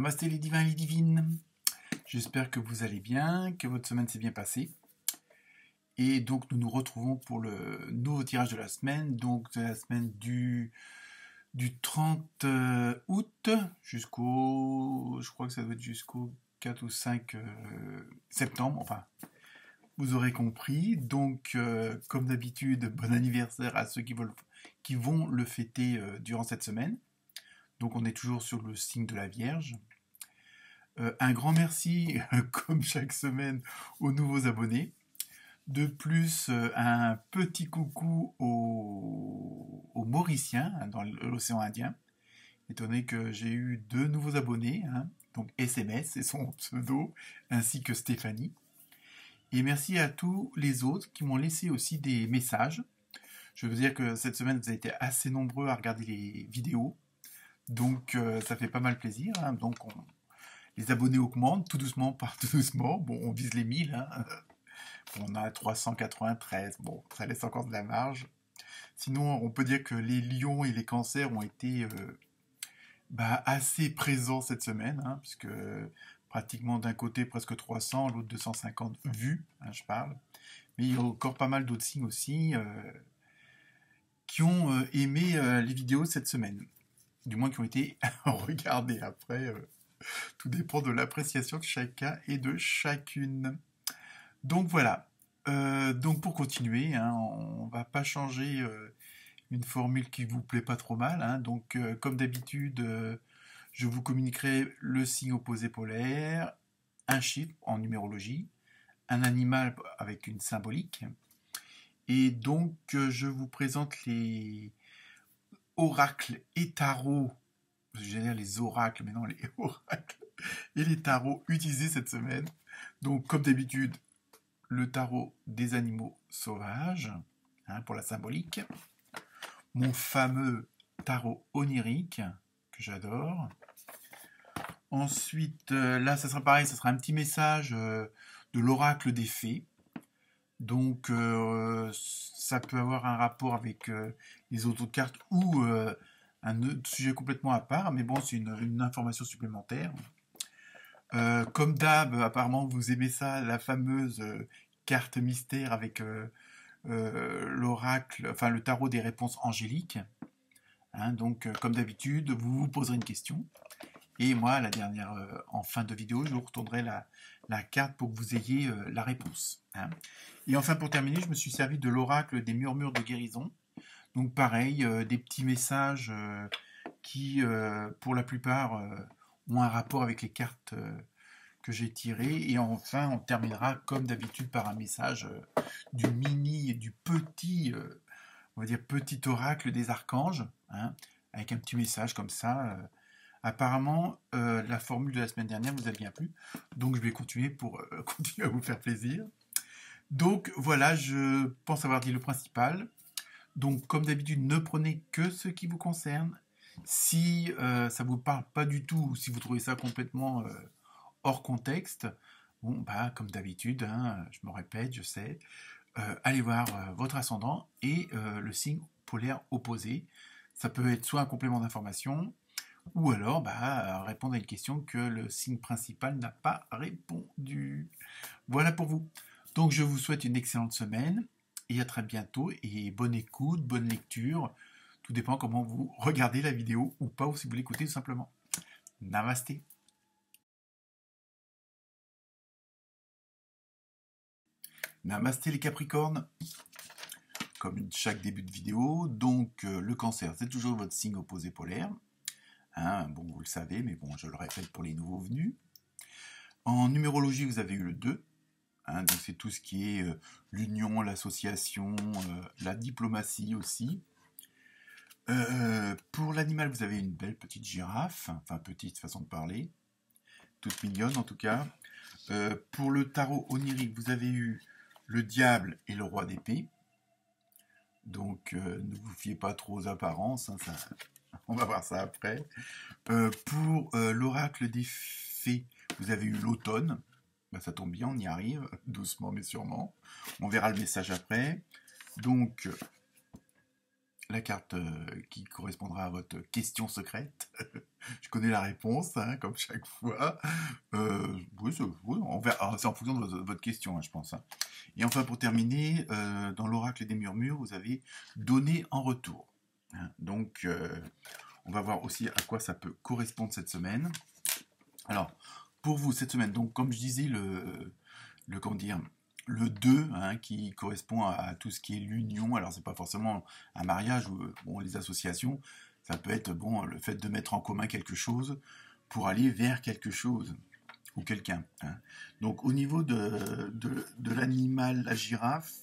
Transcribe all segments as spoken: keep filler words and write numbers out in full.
Namasté les divins et les divines. J'espère que vous allez bien, que votre semaine s'est bien passée. Et donc nous nous retrouvons pour le nouveau tirage de la semaine, donc de la semaine du, du trente août jusqu'au, je crois que ça doit être jusqu'au quatre ou cinq euh, septembre, enfin, vous aurez compris. Donc, euh, comme d'habitude, bon anniversaire à ceux qui, veulent, qui vont le fêter euh, durant cette semaine. Donc on est toujours sur le signe de la Vierge. Euh, un grand merci, comme chaque semaine, aux nouveaux abonnés. De plus, euh, un petit coucou aux, aux Mauriciens hein, dans l'océan Indien. Étant donné que j'ai eu deux nouveaux abonnés, hein, donc S M S et son pseudo, ainsi que Stéphanie. Et merci à tous les autres qui m'ont laissé aussi des messages. Je veux dire que cette semaine, vous avez été assez nombreux à regarder les vidéos. Donc, euh, ça fait pas mal plaisir. Hein. Donc, on, les abonnés augmentent tout doucement par tout doucement. Bon, on vise les mille. Hein. On a trois cent quatre-vingt-treize. Bon, ça laisse encore de la marge. Sinon, on peut dire que les lions et les cancers ont été euh, bah, assez présents cette semaine, hein, puisque pratiquement d'un côté presque trois cents, l'autre deux cent cinquante vues, hein, je parle. Mais il y a encore pas mal d'autres signes aussi euh, qui ont euh, aimé euh, les vidéos cette semaine. Du moins qui ont été regardées après. Euh, tout dépend de l'appréciation de chacun et de chacune. Donc voilà. Euh, donc pour continuer, hein, on va pas changer euh, une formule qui vous plaît pas trop mal. Hein. Donc euh, comme d'habitude, euh, je vous communiquerai le signe opposé polaire, un chiffre en numérologie, un animal avec une symbolique. Et donc euh, je vous présente les oracles et tarots. J'allais dire les oracles, mais non, les oracles et les tarots utilisés cette semaine. Donc, comme d'habitude, le tarot des animaux sauvages, hein, pour la symbolique. Mon fameux tarot onirique, que j'adore. Ensuite, euh, là, ça sera pareil, ça sera un petit message euh, de l'oracle des fées. Donc, euh, ça peut avoir un rapport avec euh, les autres cartes ou euh, un autre sujet complètement à part, mais bon, c'est une, une information supplémentaire. Euh, comme d'hab, apparemment, vous aimez ça, la fameuse euh, carte mystère avec euh, euh, l'oracle, enfin le tarot des réponses angéliques. Hein, donc, euh, comme d'habitude, vous vous poserez une question. Et moi, la dernière, euh, en fin de vidéo, je vous retournerai la, la carte pour que vous ayez euh, la réponse. Hein. Et enfin, pour terminer, je me suis servi de l'oracle des murmures de guérison. Donc, pareil, euh, des petits messages euh, qui, euh, pour la plupart, euh, ont un rapport avec les cartes euh, que j'ai tirées. Et enfin, on terminera, comme d'habitude, par un message euh, du mini et du petit, euh, on va dire, petit oracle des archanges, hein, avec un petit message comme ça. Euh, Apparemment, euh, la formule de la semaine dernière vous a bien plu, donc je vais continuer pour euh, continuer à vous faire plaisir. Donc voilà, je pense avoir dit le principal. Donc comme d'habitude, ne prenez que ce qui vous concerne. Si euh, ça vous parle pas du tout, ou si vous trouvez ça complètement euh, hors contexte, bon bah comme d'habitude, hein, je me répète, je sais, euh, allez voir euh, votre ascendant et euh, le signe polaire opposé. Ça peut être soit un complément d'information, ou alors bah, répondre à une question que le signe principal n'a pas répondu. Voilà pour vous. Donc je vous souhaite une excellente semaine et à très bientôt et bonne écoute, bonne lecture. Tout dépend comment vous regardez la vidéo ou pas, ou si vous l'écoutez tout simplement. Namasté. Namasté les Capricornes. Comme chaque début de vidéo, donc euh, le cancer, c'est toujours votre signe opposé polaire. Hein, bon, vous le savez, mais bon, je le répète pour les nouveaux venus. En numérologie, vous avez eu le deux. Hein, donc c'est tout ce qui est euh, l'union, l'association, euh, la diplomatie aussi. Euh, pour l'animal, vous avez une belle petite girafe, enfin petite façon de parler, toute mignonne en tout cas. Euh, pour le tarot onirique, vous avez eu le diable et le roi d'épée. Donc euh, ne vous fiez pas trop aux apparences, hein, ça, on va voir ça après. Euh, pour euh, l'oracle des fées, vous avez eu l'automne. Ben, ça tombe bien, on y arrive, doucement mais sûrement. On verra le message après. Donc, la carte euh, qui correspondra à votre question secrète. Je connais la réponse, hein, comme chaque fois. Euh, oui, c'est oui, on verra- ah, c'est en fonction de votre, votre question, hein, je pense. Hein. Et enfin, pour terminer, euh, dans l'oracle des murmures, vous avez donné en retour. Hein. Donc, euh, on va voir aussi à quoi ça peut correspondre cette semaine. Alors, pour vous, cette semaine, donc, comme je disais, le, le comment dire, le deux, hein, qui correspond à, à tout ce qui est l'union. Alors, c'est pas forcément un mariage ou bon, les associations. Ça peut être bon, le fait de mettre en commun quelque chose pour aller vers quelque chose ou quelqu'un. Hein. Donc, au niveau de, de, de l'animal, la girafe,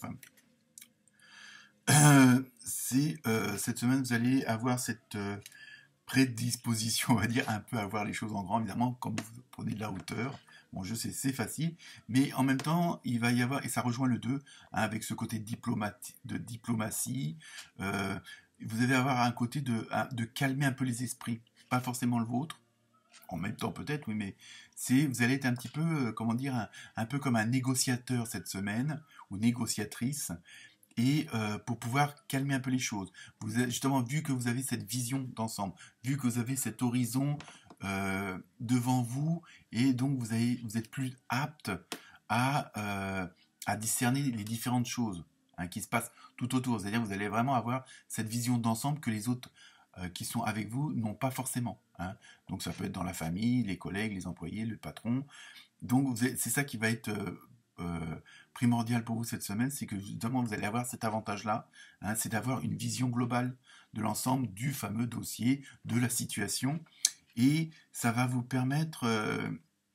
euh, c'est euh, cette semaine, vous allez avoir cette euh, prédisposition, on va dire, un peu à voir les choses en grand, évidemment, comme vous prenez de la hauteur. Bon, je sais, c'est facile, mais en même temps, il va y avoir, et ça rejoint le deux, hein, avec ce côté diplomati- de diplomatie, euh, vous allez avoir un côté de, de calmer un peu les esprits, pas forcément le vôtre, en même temps peut-être, oui, mais c'est, vous allez être un petit peu, euh, comment dire, un, un peu comme un négociateur cette semaine, ou négociatrice, et euh, pour pouvoir calmer un peu les choses. Vous avez, justement, vu que vous avez cette vision d'ensemble, vu que vous avez cet horizon euh, devant vous, et donc vous, avez, vous êtes plus apte à, euh, à discerner les différentes choses hein, qui se passent tout autour. C'est-à-dire que vous allez vraiment avoir cette vision d'ensemble que les autres euh, qui sont avec vous n'ont pas forcément. Hein. Donc ça peut être dans la famille, les collègues, les employés, le patron. Donc c'est ça qui va être euh, euh, primordial pour vous cette semaine, c'est que justement vous allez avoir cet avantage-là, hein, c'est d'avoir une vision globale de l'ensemble du fameux dossier, de la situation, et ça va vous permettre, euh,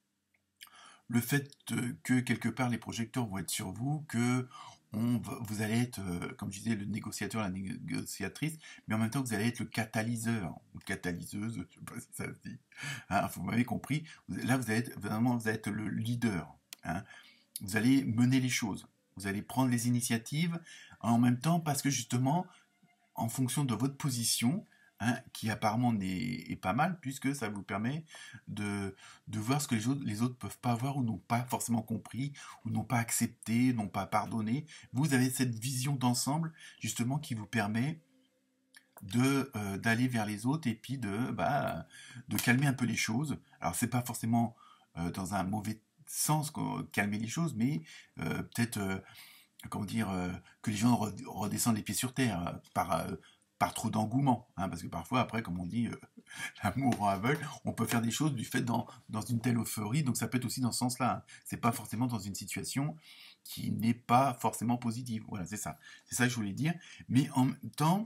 le fait euh, que quelque part les projecteurs vont être sur vous, que on va, vous allez être, euh, comme je disais, le négociateur, la négociatrice, mais en même temps vous allez être le catalyseur, ou catalyseuse, je ne sais pas si ça se dit, hein, vous m'avez compris, là vous allez être, vraiment vous allez être le leader, hein. Vous allez mener les choses, vous allez prendre les initiatives en même temps parce que justement, en fonction de votre position, hein, qui apparemment est, est pas mal, puisque ça vous permet de, de voir ce que les autres, les autres peuvent pas voir ou n'ont pas forcément compris, ou n'ont pas accepté, n'ont pas pardonné. Vous avez cette vision d'ensemble, justement, qui vous permet de euh, d'aller vers les autres et puis de, bah, de calmer un peu les choses. Alors, c'est pas forcément euh, dans un mauvais sens calmer les choses, mais euh, peut-être, euh, comment dire, euh, que les gens redescendent les pieds sur terre euh, par, euh, par trop d'engouement. Hein, parce que parfois, après, comme on dit, euh, l'amour rend aveugle, on peut faire des choses du fait dans, dans une telle euphorie, donc ça peut être aussi dans ce sens-là. Hein. C'est pas forcément dans une situation qui n'est pas forcément positive. Voilà, c'est ça. C'est ça que je voulais dire. Mais en même temps,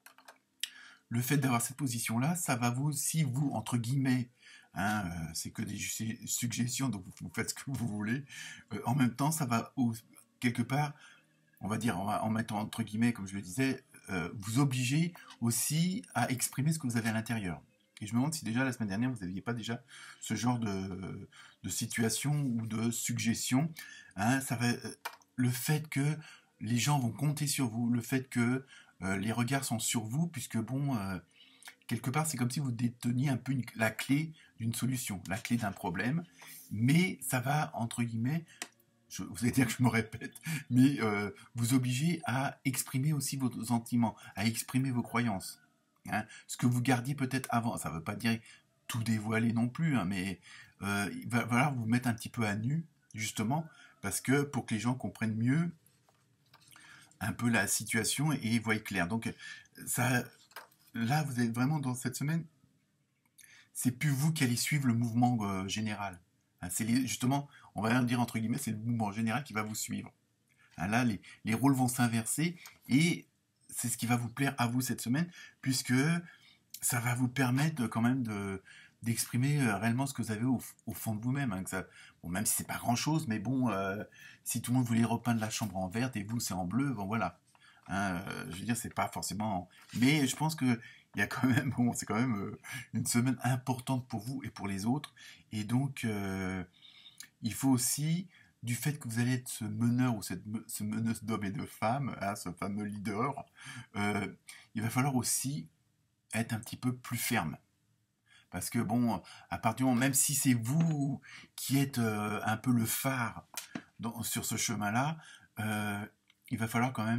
le fait d'avoir cette position-là, ça va vous, si vous, entre guillemets, hein, euh, c'est que des suggestions, donc vous faites ce que vous voulez, euh, en même temps, ça va, au, quelque part, on va dire, en mettant entre guillemets, comme je le disais, euh, vous obliger aussi à exprimer ce que vous avez à l'intérieur. Et je me demande si déjà la semaine dernière, vous n'aviez pas déjà ce genre de, de situation ou de suggestion. Hein, ça va, le fait que les gens vont compter sur vous, le fait que euh, les regards sont sur vous, puisque bon, euh, quelque part, c'est comme si vous déteniez un peu une, la clé d'une solution, la clé d'un problème, mais ça va, entre guillemets, je, vous allez dire que je me répète, mais euh, vous obliger à exprimer aussi vos sentiments, à exprimer vos croyances. Hein, ce que vous gardiez peut-être avant, ça ne veut pas dire tout dévoiler non plus, hein, mais euh, il va falloir vous mettre un petit peu à nu, justement, parce que pour que les gens comprennent mieux un peu la situation et voient clair. Donc, ça, là, vous êtes vraiment dans cette semaine, c'est plus vous qui allez suivre le mouvement euh, général. Hein, c'est les, justement, on va dire entre guillemets, c'est le mouvement général qui va vous suivre. Hein, là, les, les rôles vont s'inverser et c'est ce qui va vous plaire à vous cette semaine, puisque ça va vous permettre de, quand même de, d'exprimer euh, réellement ce que vous avez au, au fond de vous-même. Hein, que ça, bon, même si c'est pas grand-chose, mais bon, euh, si tout le monde voulait repeindre la chambre en vert et vous c'est en bleu, bon voilà. Hein, euh, je veux dire, c'est pas forcément. Mais je pense que il y a quand même, bon, c'est quand même euh, une semaine importante pour vous et pour les autres, et donc euh, il faut aussi, du fait que vous allez être ce meneur ou cette ce meneuse d'hommes et de femmes, hein, ce fameux leader, euh, il va falloir aussi être un petit peu plus ferme. Parce que bon, à partir du moment, même si c'est vous qui êtes euh, un peu le phare dans, sur ce chemin-là, euh, il va falloir quand même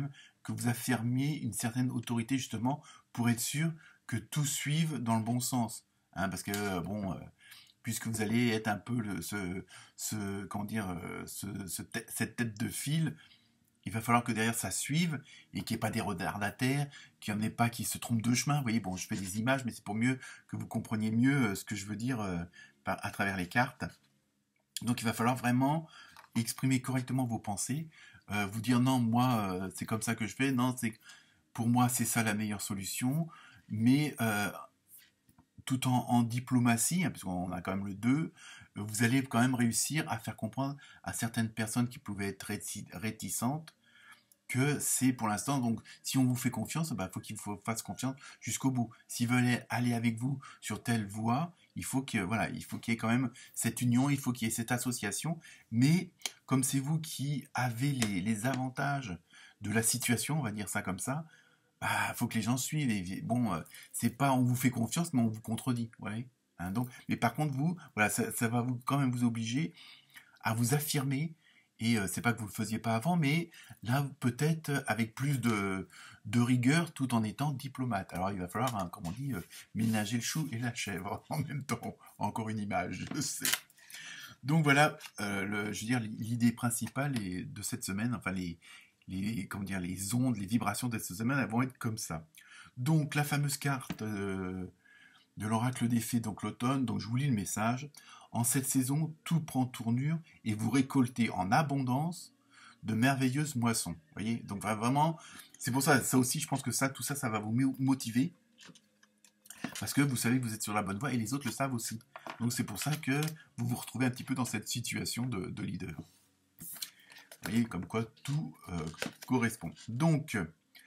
que vous affirmiez une certaine autorité justement pour être sûr que tout suive dans le bon sens. Hein, parce que, bon, euh, puisque vous allez être un peu le, ce, ce, comment dire, euh, ce, ce te- cette tête de file, il va falloir que derrière ça suive et qu'il n'y ait pas des retardataires, qu'il n'y en ait pas qui se trompent de chemin. Vous voyez, bon, je fais des images, mais c'est pour mieux que vous compreniez mieux euh, ce que je veux dire euh, par- à travers les cartes. Donc il va falloir vraiment exprimer correctement vos pensées, euh, vous dire non, moi euh, c'est comme ça que je fais, non, c'est pour moi c'est ça la meilleure solution, mais euh, tout en, en diplomatie, hein, puisqu'on a quand même le deux, vous allez quand même réussir à faire comprendre à certaines personnes qui pouvaient être réti- réticentes que c'est pour l'instant, donc si on vous fait confiance, il bah, faut qu'il vous fasse confiance jusqu'au bout. S'ils veulent aller avec vous sur telle voie, il faut que voilà, il faut qu'il y ait quand même cette union, il faut qu'il y ait cette association, mais comme c'est vous qui avez les, les avantages de la situation, on va dire ça comme ça, bah faut que les gens suivent. Et bon, euh, c'est pas on vous fait confiance, mais on vous contredit, vous voyez. Hein, donc, mais par contre vous, voilà, ça, ça va vous quand même vous obliger à vous affirmer. Et euh, c'est pas que vous le faisiez pas avant, mais là peut-être avec plus de, de rigueur, tout en étant diplomate. Alors il va falloir, hein, comme on dit, euh, ménager le chou et la chèvre en même temps. Encore une image, je sais. Donc voilà, euh, le, je veux dire, l'idée principale est de cette semaine, enfin les, les, comment dire, les ondes, les vibrations de cette semaine, elles vont être comme ça. Donc la fameuse carte euh, de l'oracle des fées, donc l'automne, donc je vous lis le message. En cette saison, tout prend tournure et vous récoltez en abondance de merveilleuses moissons. Vous voyez, donc vraiment, c'est pour ça, ça aussi, je pense que ça, tout ça, ça va vous motiver parce que vous savez que vous êtes sur la bonne voie et les autres le savent aussi. Donc c'est pour ça que vous vous retrouvez un petit peu dans cette situation de, de leader. Vous voyez, comme quoi tout euh, correspond. Donc,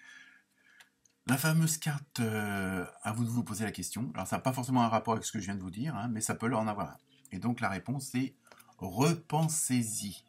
la fameuse carte, euh, à vous de vous poser la question. Alors ça n'a pas forcément un rapport avec ce que je viens de vous dire, hein, mais ça peut en avoir un. Et donc la réponse c'est repensez-y.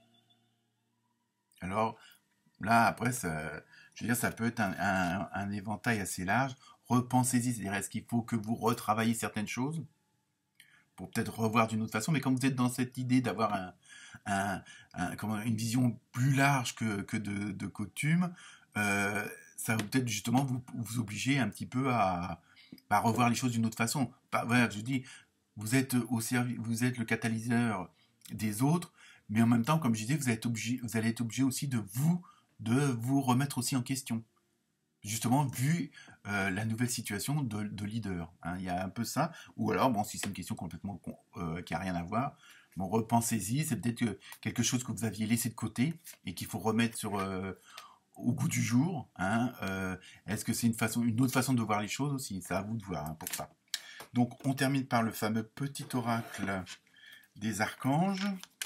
Alors là, après, ça, je veux dire, ça peut être un, un, un éventail assez large. Repensez-y, c'est-à-dire est-ce qu'il faut que vous retravaillez certaines choses pour peut-être revoir d'une autre façon, mais quand vous êtes dans cette idée d'avoir un, un, un, comment, une vision plus large que, que de, de coutume, euh, ça va peut-être justement vous, vous obliger un petit peu à, à revoir les choses d'une autre façon. Pas, voilà, je dis, vous êtes au service, vous êtes le catalyseur des autres, mais en même temps, comme je disais, vous, êtes obligé, vous allez être obligé aussi de vous, de vous remettre aussi en question. Justement, vu euh, la nouvelle situation de, de leader. Hein, il y a un peu ça. Ou alors, bon, si c'est une question complètement euh, qui n'a rien à voir, bon, repensez-y, c'est peut-être quelque chose que vous aviez laissé de côté et qu'il faut remettre sur, euh, au goût du jour. Hein, euh, est-ce que c'est une, façon, une autre façon de voir les choses aussi? C'est à vous de voir hein, pour ça. Donc, on termine par le fameux petit oracle des archanges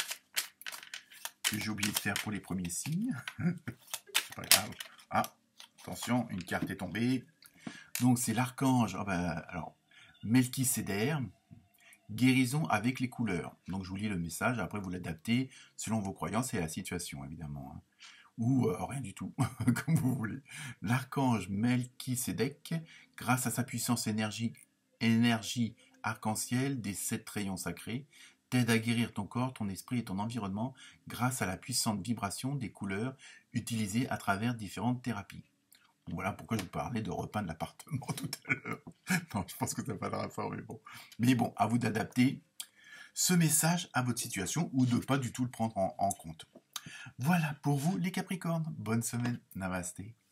que j'ai oublié de faire pour les premiers signes. C'est pas grave. Ah, attention, une carte est tombée. Donc, c'est l'archange. Oh ben, alors, Melchisédère, guérison avec les couleurs. Donc, je vous lis le message. Après, vous l'adaptez selon vos croyances et la situation, évidemment. Hein. Ou euh, rien du tout, comme vous voulez. L'archange Melchisédek, grâce à sa puissance énergie, énergie arc-en-ciel des sept rayons sacrés, t'aide à guérir ton corps, ton esprit et ton environnement grâce à la puissante vibration des couleurs utilisées à travers différentes thérapies. Voilà pourquoi je vous parlais de repeindre l'appartement tout à l'heure. Non, je pense que ça n'a pas de rapport, mais bon. Mais bon, à vous d'adapter ce message à votre situation ou de pas du tout le prendre en, en compte. Voilà pour vous les Capricornes. Bonne semaine. Namasté.